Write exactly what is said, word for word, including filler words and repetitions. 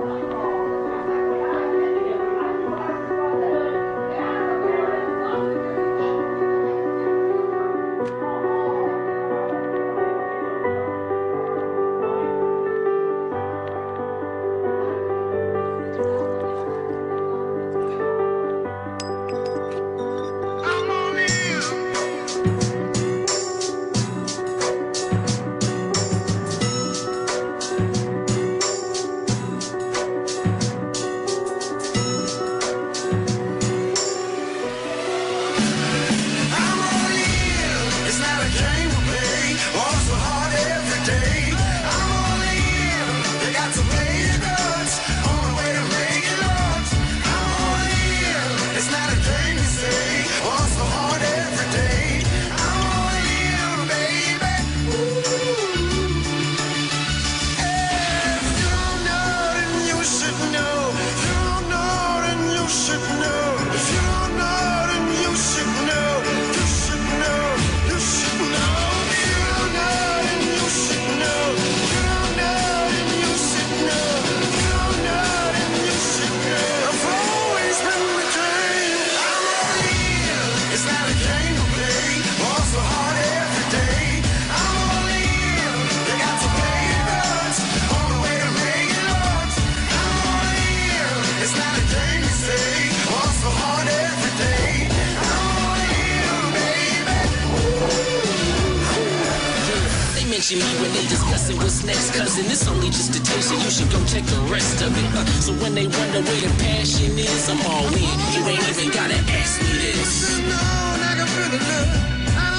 Mention me when they discussing what's next, cousin. It's only just a taste, so you should go check the rest of it. Uh, so when they wonder where the passion is, I'm all in. You ain't even gotta ask me this.